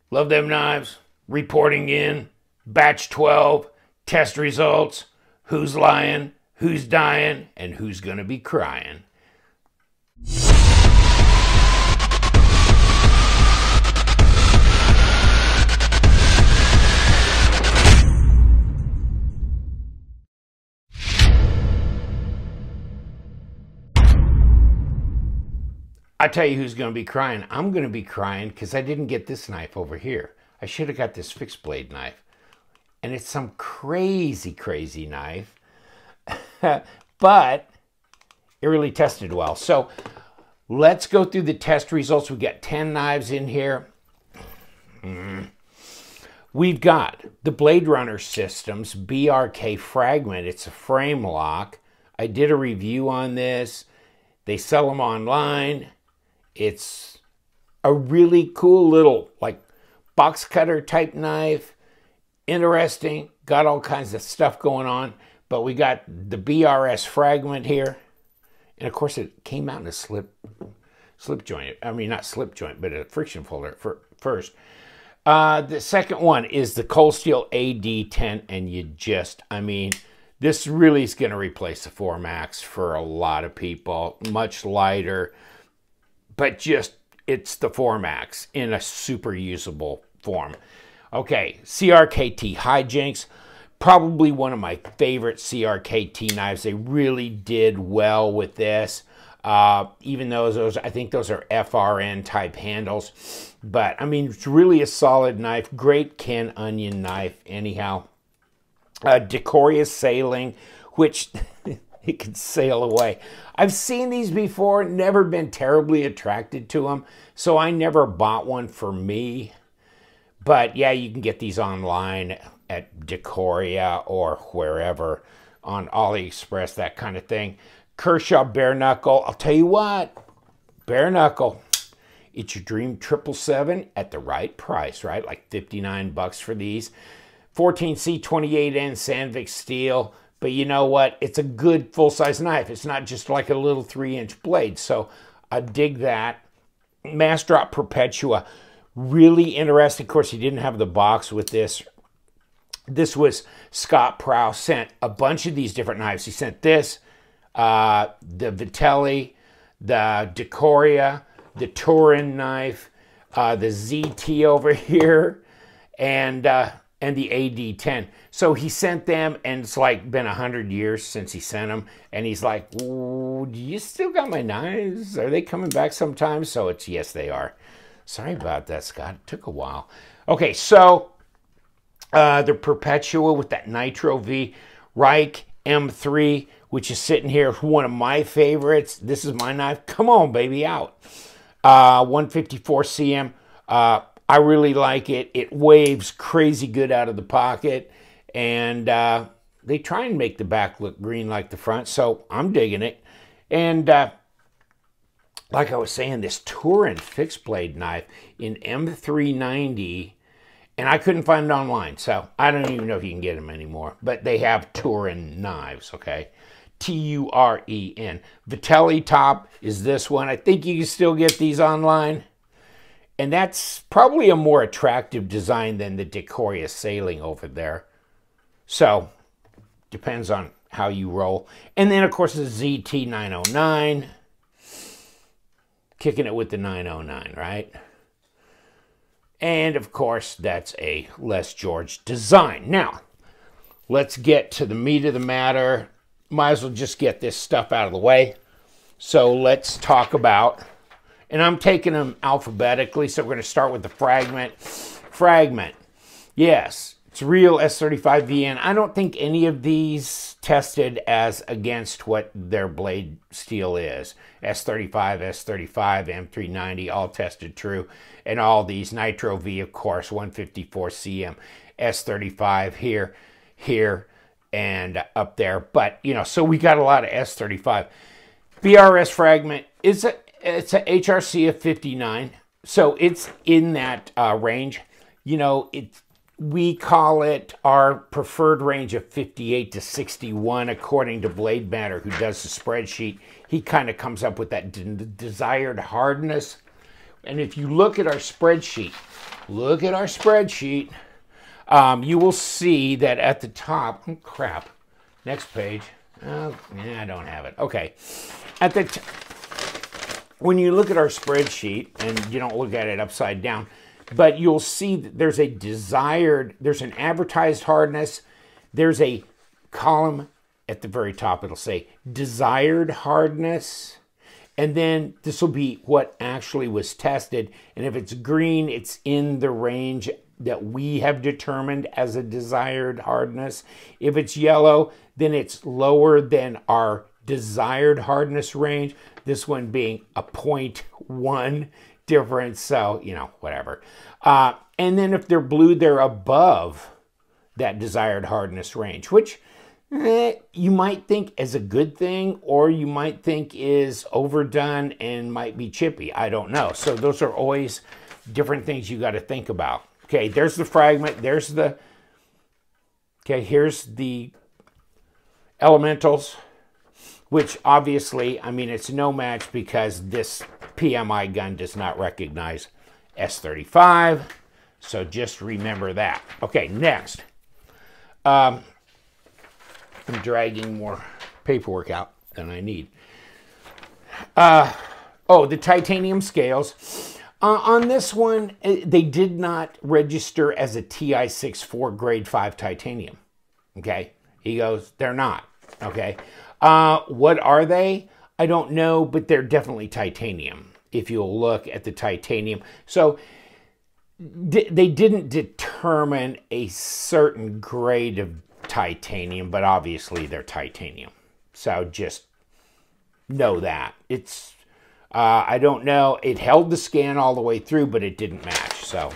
Love them knives. Reporting in. Batch 12. Test results. Who's lying? Who's dying? And who's gonna be crying? I tell you who's going to be crying. I'm going to be crying because I didn't get this knife over here. I should have got this fixed blade knife. And it's some crazy, crazy knife. But it really tested well. So let's go through the test results. We've got 10 knives in here. We've got the Blade Runner Systems BRK Fragment. It's a frame lock. I did a review on this. They sell them online. It's a really cool little like box cutter type knife. Interesting. Got all kinds of stuff going on. But we got the BRS Fragment here. And of course it came out in a slip joint. I mean, not slip joint, but a friction folder first. The second one is the Cold Steel AD10. And I mean, this really is going to replace the 4MAX for a lot of people. Much lighter. But it's the 4MAX in a super usable form. Okay, CRKT Hi Jinx, probably one of my favorite CRKT knives. They really did well with this. Even though I think those are FRN type handles. But I mean, it's really a solid knife. Great Ken Onion knife anyhow. Dicoria sailing, which it can sail away. I've seen these before, never been terribly attracted to them, so I never bought one for me. But yeah, you can get these online at Dicoria or wherever, on AliExpress, that kind of thing. Kershaw Bareknuckle, I'll tell you what, Bareknuckle, it's your dream 777 at the right price, right? Like 59 bucks for these. 14C 28N Sandvik steel. But you know what? It's a good full-size knife. It's not just like a little 3-inch blade. So I dig that. Massdrop Perpetua. Really interesting. Of course, he didn't have the box with this. This was Scott Prow sent a bunch of these different knives. He sent this, the Vitelli, the Dicoria, the Turen knife, the ZT over here, and the AD10. So he sent them, and it's like been 100 years since he sent them. And he's like, do you still got my knives? Are they coming back sometime? So it's, yes, they are. Sorry about that, Scott. It took a while. Okay, so the Perpetua with that Nitro-V. Rike M3, which is sitting here, one of my favorites. This is my knife. Come on, baby, out. 154 cm. I really like it. It waves crazy good out of the pocket. And they try and make the back look green like the front. So I'm digging it. And like I was saying, this Turen fixed blade knife in M390. And I couldn't find it online. So I don't even know if you can get them anymore. But they have Turen knives, okay? Turen. Vitelli top is this one. I think you can still get these online. And that's probably a more attractive design than the Dicoria sailing over there. So, depends on how you roll. And then, of course, the ZT 909. Kicking it with the 909, right? And, of course, that's a Les George design. Now, let's get to the meat of the matter. Might as well just get this stuff out of the way. So, let's talk about... And I'm taking them alphabetically, so we're going to start with the Fragment. Fragment, yes, it's real S35VN. I don't think any of these tested as against what their blade steel is. S35, S35, M390, all tested true. And all these Nitro-V, of course, 154 cm, S35 here, and up there. But, you know, so we got a lot of S35. BRS Fragment is it's a HRC of 59, so it's in that range. You know, we call it our preferred range of 58 to 61, according to Blade Matter, who does the spreadsheet. He kind of comes up with that desired hardness. And if you look at our spreadsheet, look at our spreadsheet, you will see that at the top, oh, crap, next page. Oh, yeah, I don't have it. Okay. When you look at our spreadsheet, and you don't look at it upside down, but you'll see that there's an advertised hardness. There's a column at the very top. It'll say desired hardness. And then this will be what actually was tested. And if it's green, it's in the range that we have determined as a desired hardness. If it's yellow, then it's lower than our desired hardness range. This one being a 0.1 difference. So, you know, whatever. And then if they're blue, they're above that desired hardness range, which you might think is a good thing, or you might think is overdone and might be chippy. I don't know. So those are always different things you got to think about. Okay, there's the fragment. Here's the elementals, which obviously, I mean, it's no match because this PMI gun does not recognize S35. So just remember that. Okay, next. I'm dragging more paperwork out than I need. The titanium scales. On this one, they did not register as a TI-64 grade 5 titanium. Okay? He goes, they're not. Okay? What are they? I don't know, but they're definitely titanium, if you'll look at the titanium. So they didn't determine a certain grade of titanium, but obviously they're titanium. So just know that. It's, I don't know, it held the scan all the way through, but it didn't match. So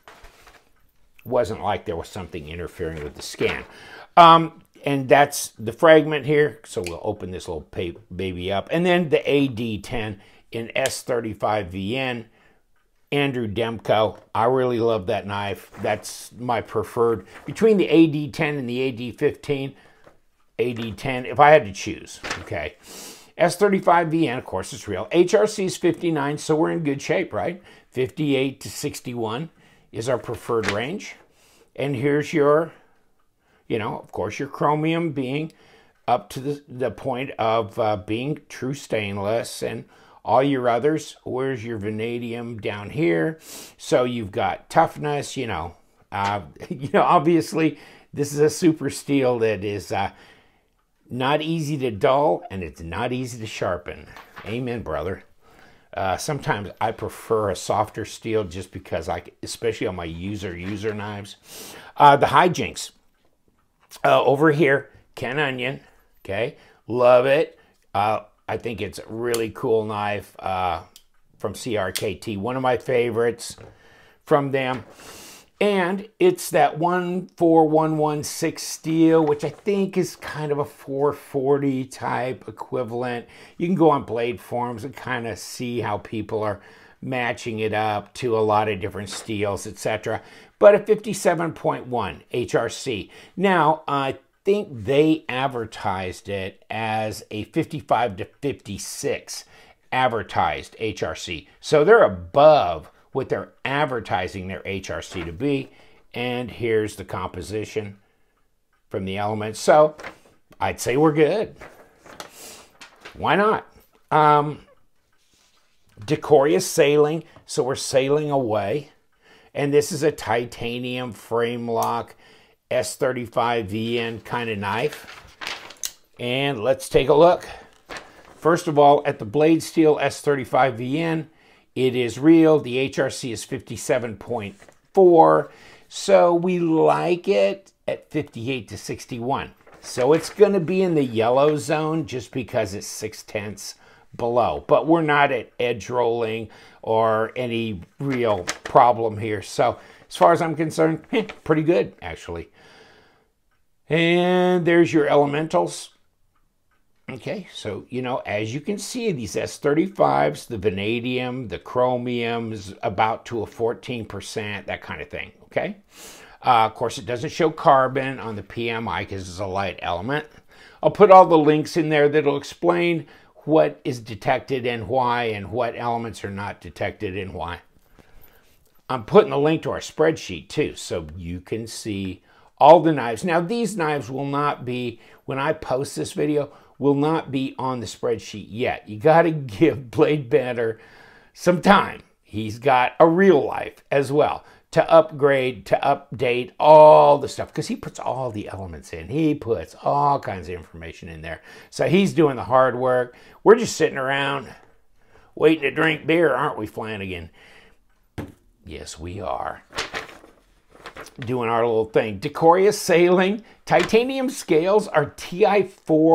it wasn't like there was something interfering with the scan. And that's the fragment here. So we'll open this little baby up. And then the AD10 in S35VN. Andrew Demko. I really love that knife. That's my preferred. Between the AD10 and the AD15, AD10, if I had to choose, okay. S35VN, of course, it's real. HRC is 59, so we're in good shape, right? 58 to 61 is our preferred range. And here's your, you know, of course, your chromium being up to the point of being true stainless, and all your others. Where's your vanadium down here? So you've got toughness, you know, obviously this is a super steel that is not easy to dull, and it's not easy to sharpen. Amen, brother. Sometimes I prefer a softer steel just because especially on my user knives. The Hi Jinx. Over here, Ken Onion, okay, love it. I think it's a really cool knife from CRKT, one of my favorites from them. And it's that 14116 steel, which I think is kind of a 440 type equivalent. You can go on blade forums and kind of see how people are matching it up to a lot of different steels, etc. But a 57.1 HRC. Now, I think they advertised it as a 55 to 56 advertised HRC. So they're above what they're advertising their HRC to be. And here's the composition from the elements. So I'd say we're good. Why not? Dicoria sailing. So we're sailing away. And this is a titanium frame lock S35VN kind of knife. And let's take a look. First of all, at the blade steel S35VN, it is real. The HRC is 57.4. So we like it at 58 to 61. So it's going to be in the yellow zone just because it's 0.6 below. But we're not at edge rolling or any real problem here. So as far as I'm concerned, pretty good, actually. And there's your elementals. Okay, so, you know, as you can see, these S35s, the vanadium, the chromium is about to a 14%, that kind of thing, okay? Of course, it doesn't show carbon on the PMI because it's a light element. I'll put all the links in there that'll explain what is detected and why, and what elements are not detected and why. I'm putting the link to our spreadsheet too, so you can see all the knives. Now, these knives will not be, when I post this video, will not be on the spreadsheet yet. You got to give Blade Bender some time. He's got a real life as well to upgrade, to update all the stuff, because he puts all the elements in. He puts all kinds of information in there. So he's doing the hard work. We're just sitting around waiting to drink beer, aren't we, Flanagan? Yes, we are. Doing our little thing. Dicoria sailing. Titanium scales are TI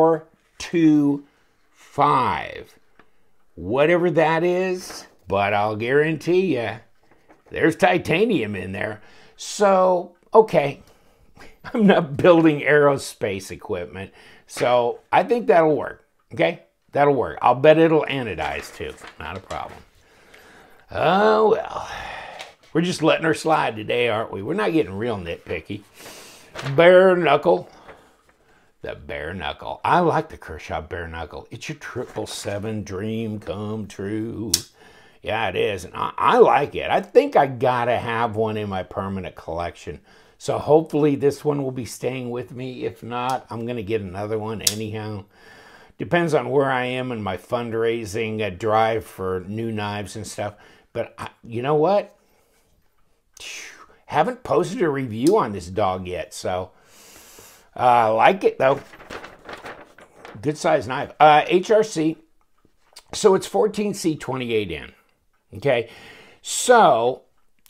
425. Whatever that is, but I'll guarantee you there's titanium in there. So, okay. I'm not building aerospace equipment. So I think that'll work. Okay? That'll work. I'll bet it'll anodize too. Not a problem. Oh, well. We're just letting her slide today, aren't we? We're not getting real nitpicky. Bareknuckle. The Bareknuckle. I like the Kershaw Bareknuckle. It's your 777 dream come true. Yeah, it is. And I like it. I think I gotta have one in my permanent collection. So hopefully this one will be staying with me. If not, I'm going to get another one anyhow. Depends on where I am in my fundraising drive for new knives and stuff. But you know what? Haven't posted a review on this dog yet, so I like it though. Good size knife. HRC, so it's 14C28N. Okay, so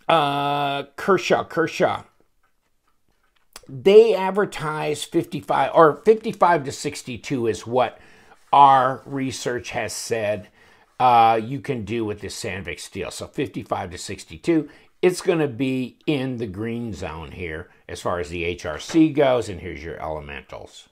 Kershaw. They advertise 55 or 55 to 62 is what our research has said you can do with this Sandvik steel. So 55 to 62. It's going to be in the green zone here as far as the HRC goes, and here's your elementals.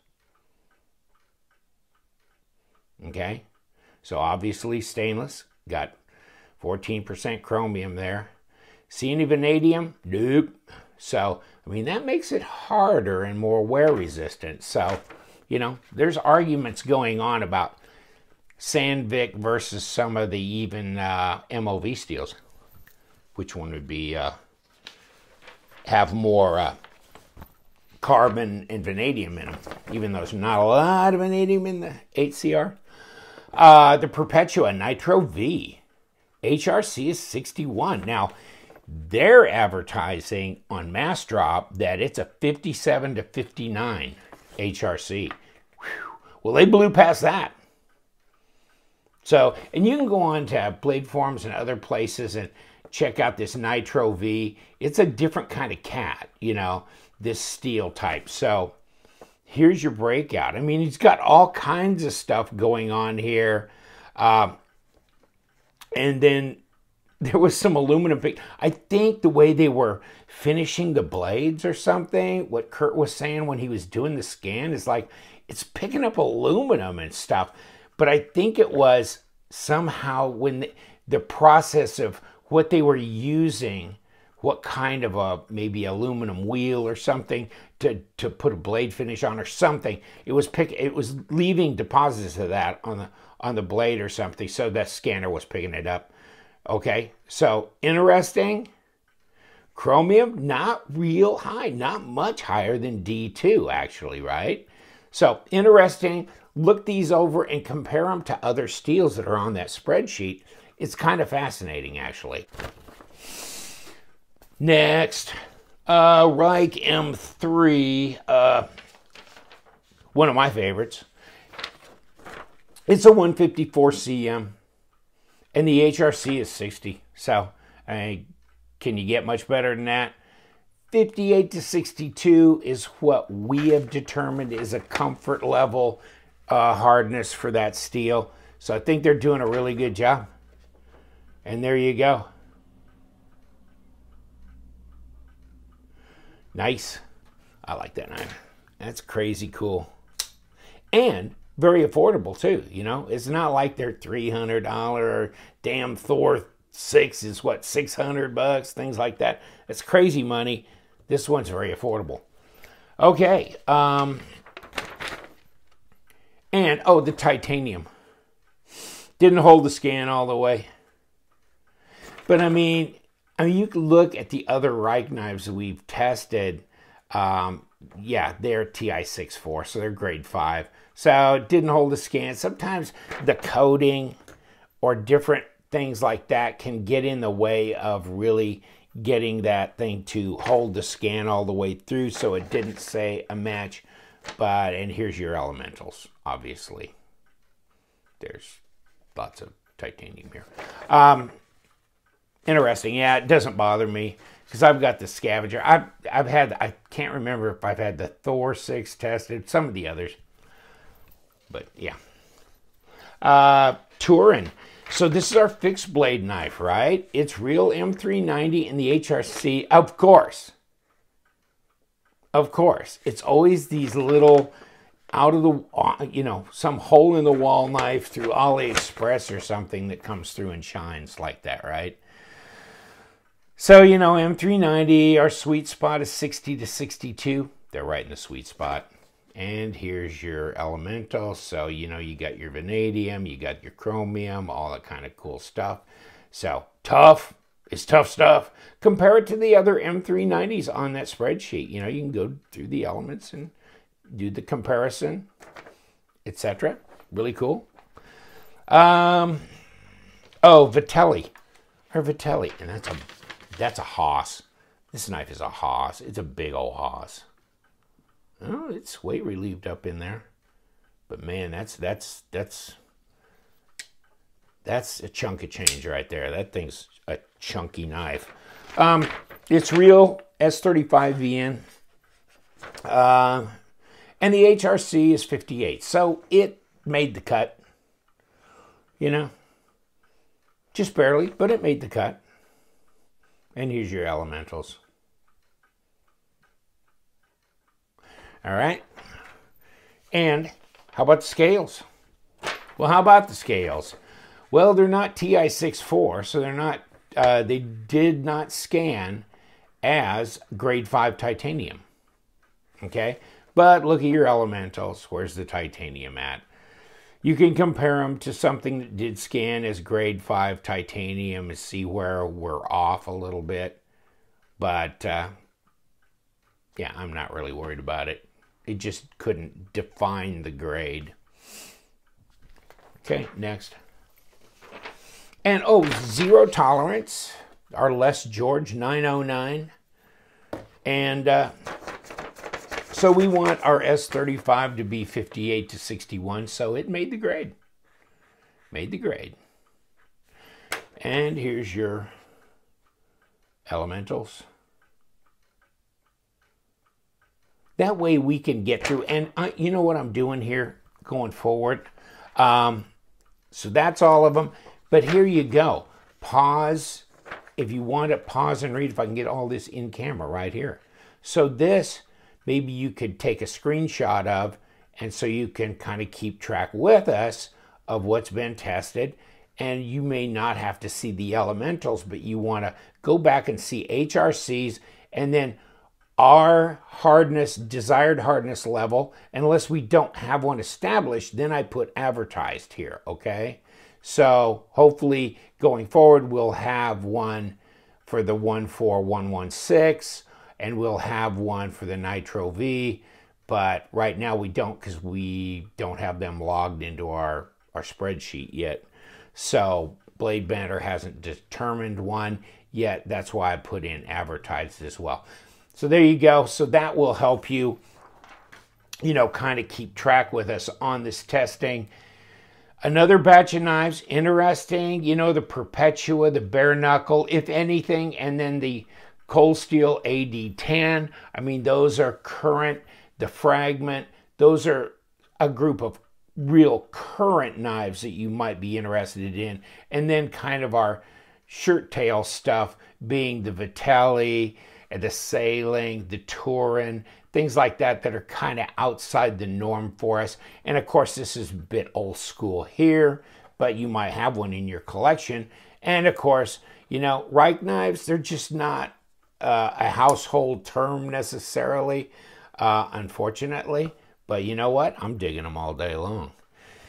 Okay, so obviously stainless, got 14% chromium there. See any vanadium? Nope. So, I mean, that makes it harder and more wear resistant. So, you know, there's arguments going on about Sandvik versus some of the even MOV steels. Which one would be have more carbon and vanadium in them, even though there's not a lot of vanadium in the 8CR. The Perpetua Nitro-V. HRC is 61. Now, they're advertising on Massdrop that it's a 57 to 59 HRC. Whew. Well, they blew past that. So, and you can go on to Blade Forums and other places and check out this Nitro-V. It's a different kind of cat, you know, this steel type. So here's your breakout. I mean, he's got all kinds of stuff going on here. And then there was some aluminum. I think the way they were finishing the blades or something, what Kurt was saying when he was doing the scan is like, it's picking up aluminum and stuff. But I think it was somehow when the process of what they were using, what kind of a maybe aluminum wheel or something to put a blade finish on or something. It was leaving deposits of that on the blade or something. So that scanner was picking it up. Okay, so interesting. Chromium, not real high, not much higher than D2 actually, right? So interesting. Look these over and compare them to other steels that are on that spreadsheet. It's kind of fascinating, actually. Next, Rike M3, one of my favorites. It's a 154 cm, and the HRC is 60. So, can you get much better than that? 58 to 62 is what we have determined is a comfort level hardness for that steel. So I think they're doing a really good job. And there you go. Nice. I like that knife. That's crazy cool. And very affordable too, you know. It's not like they're $300 damn Thor 6 is what, 600 bucks, things like that. That's crazy money. This one's very affordable. Okay. And oh, the titanium. Didn't hold the scan all the way. But I mean, I mean, you can look at the other Rike knives that we've tested. Yeah, they're TI-64, so they're grade 5. So it didn't hold a scan. Sometimes the coating or different things like that can get in the way of really getting that thing to hold the scan all the way through, so it didn't say a match. But, and here's your elementals, obviously. There's lots of titanium here. Interesting. Yeah, it doesn't bother me because I've got the scavenger. I've had, I can't remember if I've had the Thor 6 tested, some of the others. But yeah. Turen. So this is our fixed blade knife, right? It's real M390 in the HRC, of course. Of course. It's always these little out of the, you know, some hole in the wall knife through AliExpress or something that comes through and shines like that, right? So, you know, M390, our sweet spot is 60 to 62. They're right in the sweet spot. And here's your elemental. So, you know, you got your vanadium, you got your chromium, all that kind of cool stuff. So, tough. It's tough stuff. Compare it to the other M390s on that spreadsheet. You know, you can go through the elements and do the comparison, etc. Really cool. Oh, Vitelli. Or Vitelli. And that's a Haas. This knife is a Haas. It's a big old Haas. Oh, it's weight relieved up in there. But man, that's a chunk of change right there. That thing's a chunky knife. It's real S35VN. And the HRC is 58. So it made the cut. You know. Just barely, but it made the cut. And here's your elementals. All right. And how about the scales? Well, how about the scales? Well, they're not TI-64, so they're not, they did not scan as grade 5 titanium. Okay? But look at your elementals. Where's the titanium at? You can compare them to something that did scan as grade 5 titanium and see where we're off a little bit. But, yeah, I'm not really worried about it. It just couldn't define the grade. Okay, next. And, oh, zero tolerance, our Les George 909. And so we want our S35 to be 58 to 61, so it made the grade. Made the grade. And here's your elementals. That way we can get through, and you know what I'm doing here going forward? So that's all of them. But here you go. Pause. If you want to pause and read, if I can get all this in camera right here. So this, maybe you could take a screenshot of, and so you can kind of keep track with us of what's been tested. And you may not have to see the elementals, but you want to go back and see HRCs, and then our hardness, desired hardness level, unless we don't have one established, then I put advertised here, okay? So hopefully going forward, we'll have one for the 14116, and we'll have one for the Nitro-V, but right now we don't because we don't have them logged into our spreadsheet yet. So Blade Banter hasn't determined one yet. That's why I put in advertised as well. So there you go. So that will help you, you know, kind of keep track with us on this testing. Another batch of knives, interesting, you know, the Perpetua, the Bareknuckle, if anything, and then the Cold Steel AD10. I mean, those are current, the Fragment, those are a group of real current knives that you might be interested in. And then kind of our shirt tail stuff being the Vitelli, and the Sailing, the Turen, things like that that are kind of outside the norm for us. And of course, this is a bit old school here, but you might have one in your collection. And of course, you know, Rike knives, they're just not a household term necessarily, unfortunately. But you know what? I'm digging them all day long.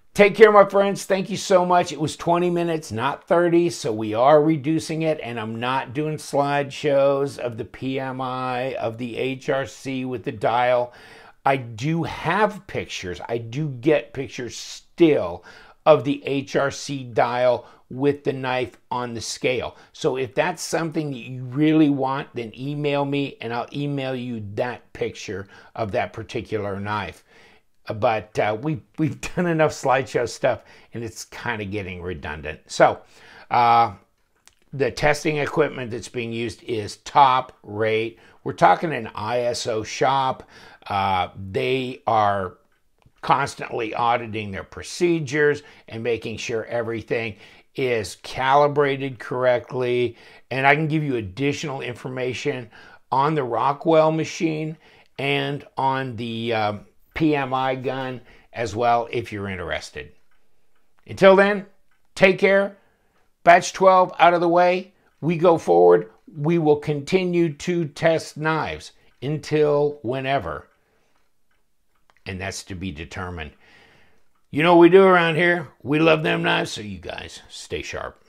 Take care, my friends. Thank you so much. It was 20 minutes, not 30, so we are reducing it, and I'm not doing slideshows of the PMI, of the HRC with the dial. I do have pictures. I do get pictures still of the HRC dial with the knife on the scale. So if that's something that you really want, then email me, and I'll email you that picture of that particular knife. But we've done enough slideshow stuff, and it's kind of getting redundant. So the testing equipment that's being used is top rate. We're talking an ISO shop. They are constantly auditing their procedures and making sure everything is calibrated correctly. And I can give you additional information on the Rockwell machine and on the PMI gun as well if you're interested. Until then, take care. Batch 12 out of the way. We go forward. We will continue to test knives until whenever. And that's to be determined. You know what we do around here? We love them knives, so you guys stay sharp.